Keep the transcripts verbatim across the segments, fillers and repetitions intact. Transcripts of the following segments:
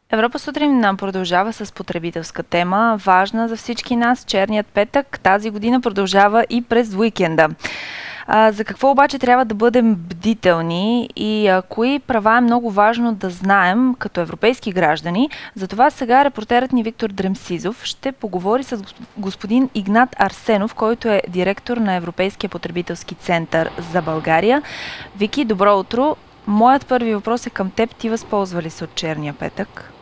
Европа сутрин нам продължава с потребителска тема, важна за всички нас. Черният петък тази година продължава и през уикенда. А, за какво обаче трябва да бъдем бдителни и а, кои права е много важно да знаем като европейски граждани? Затова сега репортерът ни Виктор Дремсизов ще поговори с господин Игнат Арсенов, който е директор на Европейския потребителски център за България. Вики, добро утро! Моят първи въпрос е към теб. Ти възползва ли се от черния петък?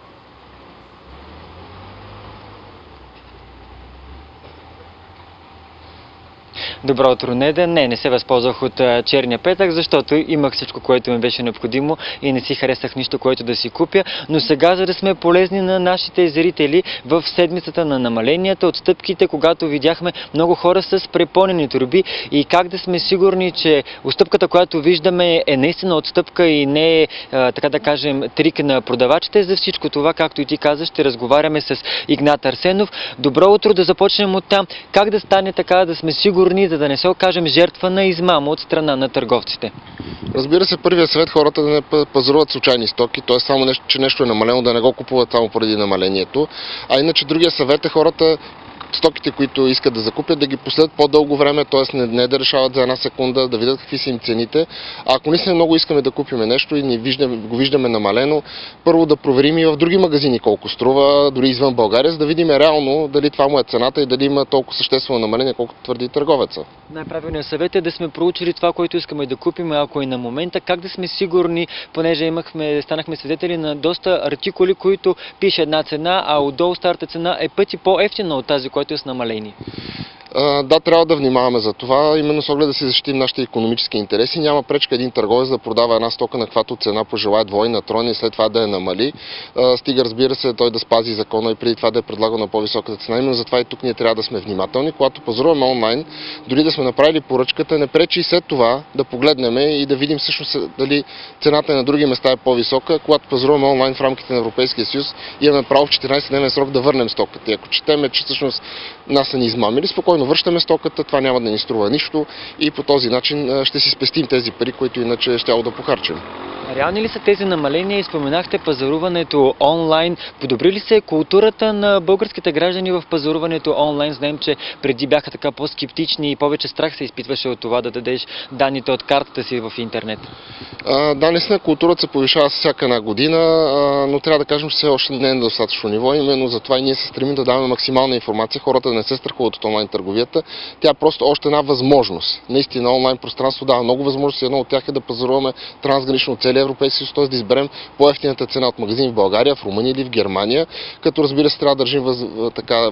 Добро утро, Неда. Не, не се възползвах от uh, черния петък, защото имах всичко, което ми беше необходимо и не си харесах нищо, което да си купя. Но сега, за да сме полезни на нашите зрители в седмицата на намаленията, отстъпките, когато видяхме много хора с препълнени торби и как да сме сигурни, че отстъпката, която виждаме, е наистина отстъпка и не е, uh, така да кажем, трик на продавачите. За всичко това, както и ти казаш, ще разговаряме с Игнат Арсенов. Добро утро, да започнем от там. Как да стане така, да сме сигурни, за да не се окажем жертва на измама от страна на търговците? Разбира се, първият съвет хората да не пазаруват случайни стоки, т.е. само нещо, че нещо е намалено, да не го купуват само поради намалението. А иначе другия съвет е хората стоките, които искат да закупят, да ги последят по-дълго време, т.е. не, не да решават за една секунда, да видят какви са им цените. А ако наистина много искаме да купим нещо и не виждаме, го виждаме намалено, първо да проверим и в други магазини колко струва, дори извън България, за да видим реално дали това му е цената и дали има толкова съществено намаление, колкото твърди търговеца. Най-правилният съвет е да сме проучили това, което искаме да купим, ако и на момента, как да сме сигурни, понеже имахме, станахме свидетели на доста артикули, които пише една цена, а отдолу старата цена е пъти по-евтина от тази, която е с намаление. Да, трябва да внимаваме за това, именно с оглед да си защитим нашите икономически интереси. Няма пречка един търговец да продава една стока на каквато цена пожелае, двойна, тройна и след това да я намали. Стига, разбира се, той да спази закона и преди това да е предлагал на по-високата цена. Именно затова и тук ние трябва да сме внимателни. Когато пазаруваме онлайн, дори да сме направили поръчката, не пречи и след това да погледнем и да видим всъщност дали цената на други места е по-висока. Когато пазаруваме онлайн в рамките на Европейския съюз, имаме право в четиринайсет-дневен срок да върнем стоката. И ако четеме, че всъщност нас са ни измамили, спокойно връщаме стоката, това няма да ни струва нищо и по този начин ще си спестим тези пари, които иначе щяло да похарчим. Реални ли са тези намаления и споменахте пазаруването онлайн? Подобри ли се културата на българските граждани в пазаруването онлайн? Знаем, че преди бяха така по-скептични и повече страх се изпитваше от това да дадеш данните от картата си в интернет. А, да, наистина културата се повишава всяка една година, а, но трябва да кажем, че все още не е на достатъчно ниво. Именно затова и ние се стремим да даваме максимална информация, хората да не се страхуват от онлайн търговията. Тя е просто още една възможност. Наистина онлайн пространство дава много възможности. Едно от тях е да пазаруваме трансгранично целия Европейски съюз, т.е. да изберем по-евтината цена от магазин в България, в Румъния или в Германия, като разбира се трябва да държим въз, така,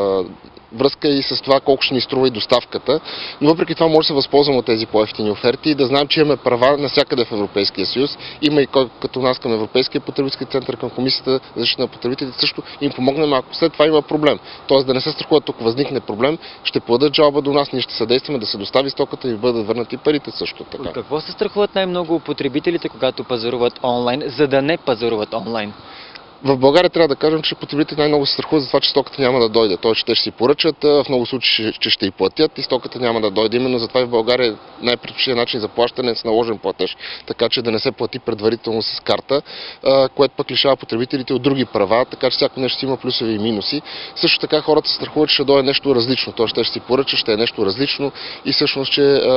връзка и с това колко ще ни струва и доставката. Но въпреки това може да се възползваме от тези по-евтини оферти и да знаем, че имаме права навсякъде в Европейския съюз. Има и кой като нас към Европейския потребителски център, към Комисията за защита на потребителите, също им помогнем, ако след това има проблем. Тоест да не се страхуват, тук възникне проблем, ще подадат жалба до нас, ние ще съдействаме да се достави стоката и да бъдат върнати парите също така. От какво се страхуват най-много потребителите, когато пазаруват онлайн, за да не пазаруват онлайн? В България трябва да кажем, че потребителите най-много се страхуват за това, че стоката няма да дойде. Тоест, че те ще си поръчат, в много случаи, че ще й платят и стоката няма да дойде. Именно затова и в България най-предпочитаният начин за плащане е с наложен платеж, така че да не се плати предварително с карта, което пък лишава потребителите от други права, така че всяко нещо си има плюсови и минуси. Също така хората се страхуват, че ще дойде нещо различно, т.е. ще си поръчат, ще е нещо различно и всъщност, че а,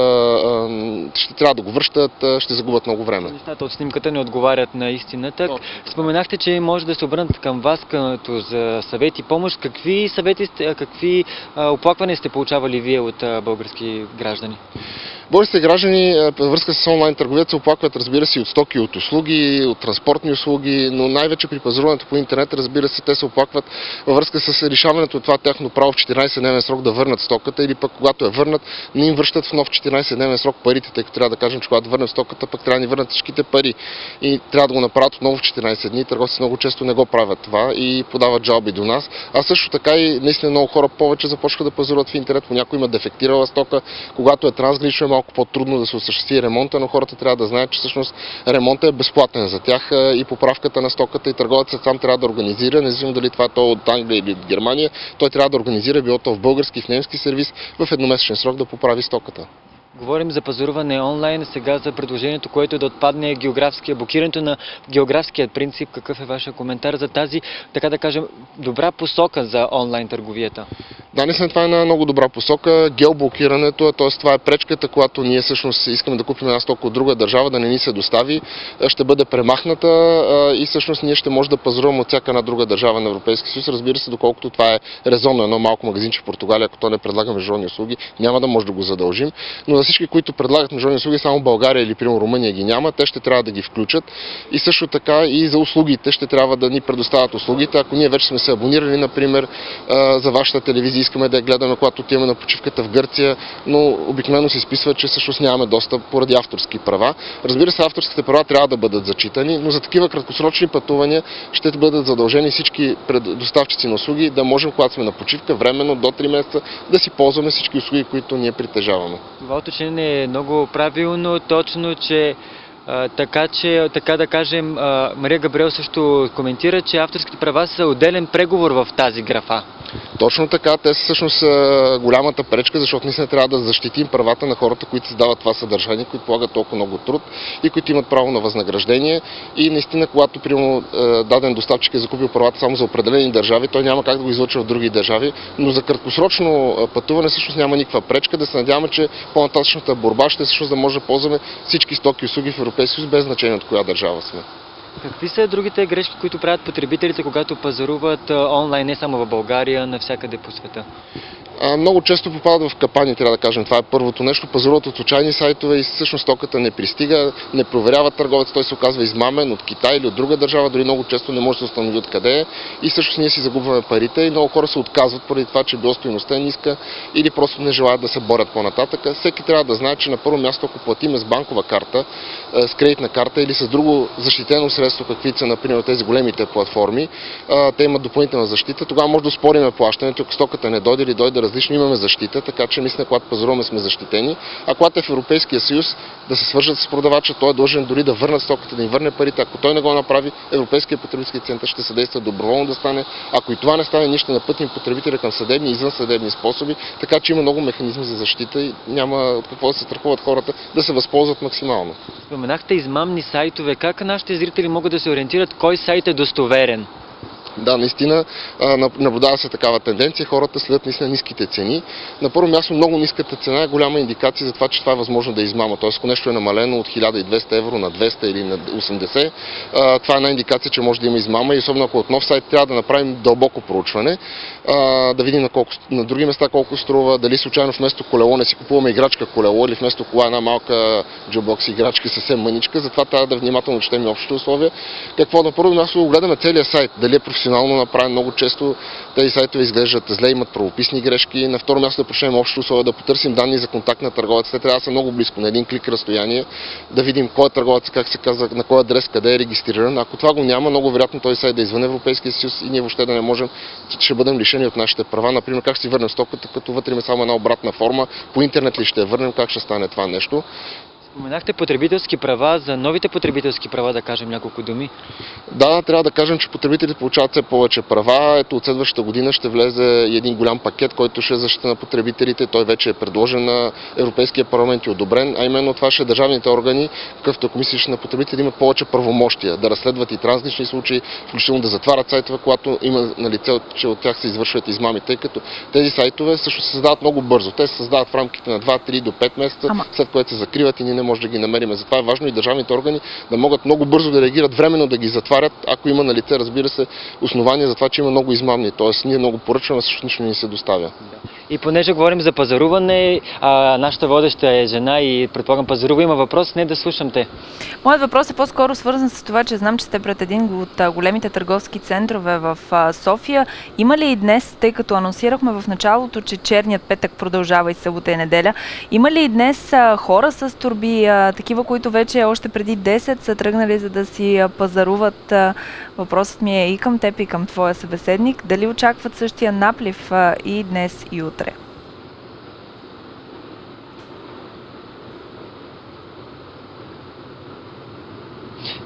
а, ще трябва да го връщат, ще загубят много време. Нещата от снимката не отговарят на истината. Споменахте, че може да се обърнат към вас като за съвет и помощ. Какви съвети, какви а, оплаквания сте получавали вие от а, български граждани? Българските граждани във връзка с онлайн търговията се оплакват, разбира се, от стоки, от услуги, от транспортни услуги, но най-вече при пазаруването по интернет, разбира се, те се оплакват във връзка с решаването от това тяхно право в четиринайсет-дневен срок да върнат стоката или пък когато я върнат, не им връщат в нов четиринайсет-дневен срок парите, тъй като трябва да кажем, че когато върнем стоката, пък трябва да ни върнат всичките пари и трябва да го направят отново в четиринайсет дни. Търговците много често не го правят това и подават жалби до нас. А също така и наистина много хора повече започват да пазаруват в интернет, понякога има дефектирала стока, когато е трансгранично, е малко по-трудно да се осъществи ремонта, но хората трябва да знаят, че всъщност ремонтът е безплатен за тях и поправката на стоката и търговецът сам трябва да организира, независимо дали това е то от Англия или от Германия, той трябва да организира било то в български, в немски сервис в едномесечен срок да поправи стоката. Говорим за пазаруване онлайн, сега за предложението, което е да отпадне географския, блокирането на географския принцип. Какъв е вашия коментар за тази, така да кажем, добра посока за онлайн търговията? Да, наистина това е една много добра посока. Геоблокирането, т.е. това е пречката, когато ние всъщност искаме да купим една стока от друга държава, да не ни се достави, ще бъде премахната и всъщност ние ще може да пазаруваме от всяка една друга държава на Европейския съюз. Разбира се, доколкото това е резонно, едно малко магазинче в Португалия, ако то не предлага международни услуги, няма да може да го задължим. Но за всички, които предлагат международни услуги, само България или примерно Румъния ги няма, те ще трябва да ги включат. И също така и за услугите ще трябва да ни предоставят услугите. Ако ние вече сме се абонирали, например, за вашата телевизия, искаме да я гледаме, когато отиваме на почивката в Гърция, но обикновено се изписва, че всъщност нямаме достъп поради авторски права. Разбира се, авторските права трябва да бъдат зачитани, но за такива краткосрочни пътувания ще бъдат задължени всички доставчици на услуги да можем, когато сме на почивка, временно до три месеца, да си ползваме всички услуги, които ние притежаваме. Това уточнение е много правилно, точно, че А, така че, така да кажем, а, Мария Габриел също коментира, че авторските права са отделен преговор в тази графа. Точно така, те са всъщност голямата пречка, защото наистина трябва да защитим правата на хората, които създават това съдържание, които полагат толкова много труд и които имат право на възнаграждение. И наистина, когато примерно даден доставчик е закупил правата само за определени държави, той няма как да го излъчва в други държави, но за краткосрочно пътуване всъщност няма никаква пречка. Да се надяваме, че по-нататъчната борба ще всъщност да може да ползваме всички стоки и услуги в Европейския съюз, без значение от коя държава сме. Какви са другите грешки, които правят потребителите, когато пазаруват онлайн, не само в България, навсякъде по света? Много често попадат в капани, трябва да кажем. Това е първото нещо. Пазаруват от случайни сайтове и всъщност стоката не пристига, не проверява търговец, той се оказва измамен от Китай или от друга държава, дори много често не може да се установи откъде е. И всъщност ние си загубваме парите и много хора се отказват поради това, че било стойността е ниска или просто не желаят да се борят по-нататък. Всеки трябва да знае, че на първо място, ако платиме с банкова карта, с кредитна карта или с друго защитено средство, какви са, например, тези големите платформи, те имат допълнителна защита, тогава може да спориме плащането, ако стоката не дойде или дойде различно, имаме защита, така че наистина, когато пазаруваме, сме защитени. А когато е в Европейския съюз, да се свържат с продавача, той е длъжен дори да върне стоката, да им върне парите. Ако той не го направи, Европейския потребителски център ще съдейства доброволно да стане. Ако и това не стане, ние ще напътим потребителя към съдебни и извънсъдебни способи, така че има много механизми за защита и няма от какво да се страхуват хората да се възползват максимално. Споменахте измамни сайтове. Как нашите зрители могат да се ориентират кой сайт е достоверен? Да, наистина наблюдава се такава тенденция. Хората следят наистина ниските цени. На първо място, много ниската цена е голяма индикация за това, че това е възможно да измама. Тоест, ако нещо е намалено от хиляда и двеста евро на двеста или на осемдесет, това е една индикация, че може да има измама и особено ако от нов сайт трябва да направим дълбоко проучване, да видим на, колко, на други места колко струва, дали случайно вместо колело не си купуваме играчка колело или вместо кола една малка джобокс играчка съвсем мъничка, затова трябва да внимателно четем и общите условия. Какво на първо място гледаме целият сайт, дали е професионално направен. Много често тези сайтове изглеждат зле, имат правописни грешки. На второ място да прочетем общите условия, да потърсим данни за контакт на търговеца. Те трябва да са много близко, на един клик разстояние, да видим кой е търговец, как се казва, на кой адрес, къде е регистриран. Ако това го няма, много вероятно този сайт да е извън Европейския съюз и ние въобще да не можем, ще бъдем лишени от нашите права. Например, как си върнем стоката, като вътре има само една обратна форма, по интернет ли ще я върнем, как ще стане това нещо. Споменахте потребителски права, за новите потребителски права да кажем няколко думи. Да, трябва да кажем, че потребителите получават все повече права. Ето от следващата година ще влезе един голям пакет, който ще е защита на потребителите. Той вече е предложен на Европейския парламент и одобрен, а именно това ще държавните органи, какъвто комисия на потребители, имат повече правомощия да разследват и трансгранични случаи, включително да затварят сайтове, когато има на лице, че от тях се извършват измами, тъй като тези сайтове също се създават много бързо. Те се създават в рамките на два, три до пет месеца, Ама... след което се закриват и ние не може да ги намерим. Затова е важно и държавните органи да могат много бързо да реагират, временно да ги затварят, ако има на лице, разбира се, основания за това, че има много измамни. Тоест, ние много поръчваме, също нищо не ни се доставя. И понеже говорим за пазаруване, а нашата водеща е жена и предполагам пазарува, има въпрос, не да слушам те. Моят въпрос е по-скоро свързан с това, че знам, че сте пред един от големите търговски центрове в София. Има ли и днес, тъй като анонсирахме в началото, че черният петък продължава и събота и неделя, има ли и днес хора с торби, такива, които вече още преди десет са тръгнали за да си пазаруват? Въпросът ми е и към теб, и към твоя събеседник. Дали очакват същия наплив и днес, и утре?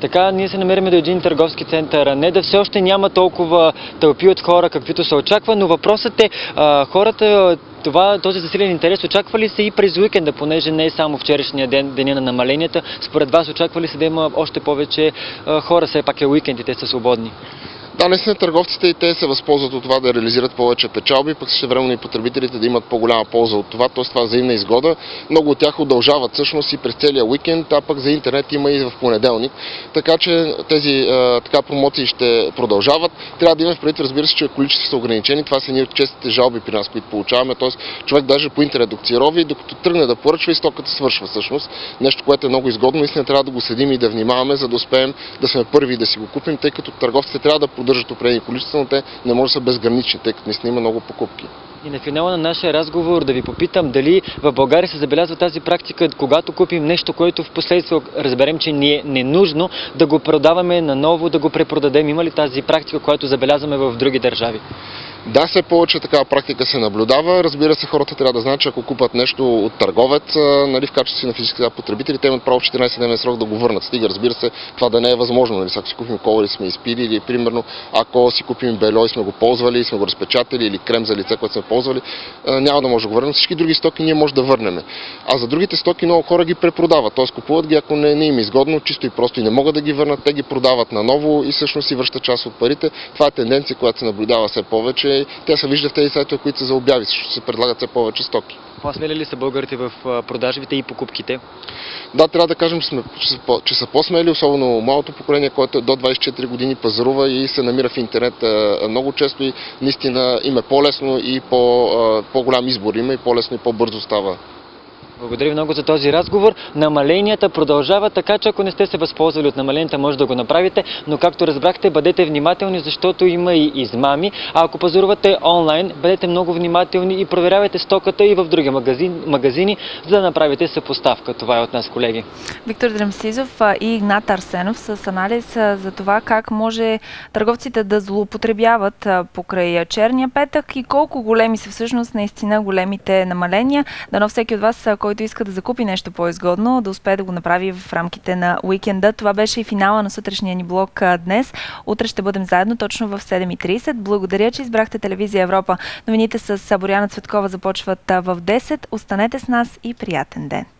Така ние се намираме до един търговски център. Не да все още няма толкова тълпи от хора, каквито се очаква, но въпросът е а, хората това, този засилен интерес очаква ли се и през уикенда, понеже не е само вчерашния ден, деня на намаленията. Според вас очаква ли се да има още повече а, хора, все пак е уикенд и те са свободни? Да, наистина търговците и те се възползват от това да реализират повече печалби, пък същевременно и потребителите да имат по-голяма полза от това, т.е. това е взаимна изгода. Много от тях удължават всъщност и през целия уикенд, а пък за интернет има и в понеделник. Така че тези а, така промоции ще продължават. Трябва да имаме в предвид, разбира се, че количества са ограничени. Това са едни от честите жалби при нас, които получаваме. Т.е. човек даже по интернет докато рови, докато тръгне да поръчва и стоката свършва всъщност. Нещо, което е много изгодно. Наистина трябва да го следим и да внимаваме, за да успеем да сме първи да си го купим, тъй като търговците трябва да поддържат определени количества, но те не може да са безгранични, тъй като наистина има много покупки. И на финала на нашия разговор да ви попитам дали в България се забелязва тази практика, когато купим нещо, което в последствие разберем, че ни е ненужно, да го продаваме наново, да го препродадем. Има ли тази практика, която забелязваме в други държави? Да, все повече такава практика се наблюдава. Разбира се, хората трябва да знаят, че ако купат нещо от търговец, нали, в качеството си на физически потребители, те имат право в четиринайсет-дневен срок да го върнат. Стига, разбира се, това да не е възможно. Нали, ако си купим кола и сме изпили, или примерно ако си купим бельо и сме го ползвали, и сме го разпечатали, или крем за лице, който сме ползвали, няма да може да го върнем. Всички други стоки ние може да върнем. А за другите стоки много хора ги препродават. Т.е. купуват ги, ако не, не им е изгодно, чисто и просто и не могат да ги върнат, те ги продават наново и всъщност си връщат част от парите. Това е тенденция, която се наблюдава все повече. Тя се вижда в тези сайтове, които са за обяви, защото се предлагат все повече стоки. По-смели ли са българите в продажбите и покупките? Да, трябва да кажем, че, сме, че са по-смели, особено малото поколение, което е до двайсет и четири години пазарува и се намира в интернет много често и наистина им е по-лесно и по, по-голям избор има и по-лесно и по-бързо става. Благодаря много за този разговор. Намаленията продължават, така че ако не сте се възползвали от намаленията, може да го направите, но както разбрахте, бъдете внимателни, защото има и измами. А ако пазарувате онлайн, бъдете много внимателни и проверявайте стоката и в други магазин, магазини, за да направите съпоставка. Това е от нас, колеги. Виктор Драмсизов и Игнат Арсенов с анализ за това как може търговците да злоупотребяват покрай черния петък и колко големи са всъщност наистина големите намаления. Дано всеки от вас, който иска да закупи нещо по-изгодно, да успее да го направи в рамките на уикенда. Това беше и финала на сутрешния ни блок днес. Утре ще бъдем заедно точно в седем и трийсет. Благодаря, че избрахте телевизия Европа. Новините с Боряна Цветкова започват в десет. Останете с нас и приятен ден!